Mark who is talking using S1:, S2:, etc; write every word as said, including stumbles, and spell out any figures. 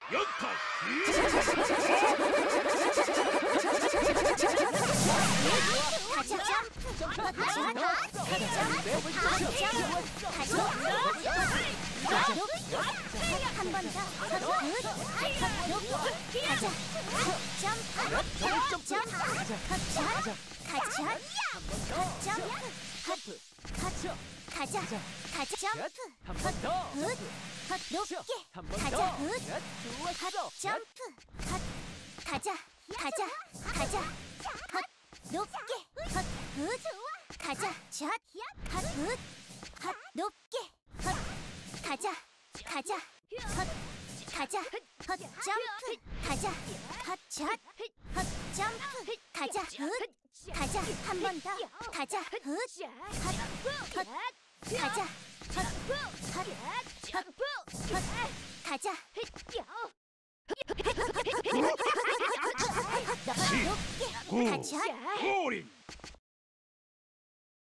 S1: 연타
S2: 가자 점프 가자 한 번 더 가자 점프 점프 가자 점프 가자 가자 점프 헛 높게 가자 헛 점프 헛 가자 가자 가자 헛 높게 헛 가자 헛 헛 높게 헛 가자 가자 헛 가자 헛 점프 가자 헛 헛 점프 가자 헛 가자 한 번 더 가자 헛 헛 가자 헛 헛 헛 가자 높게 가자
S1: 고링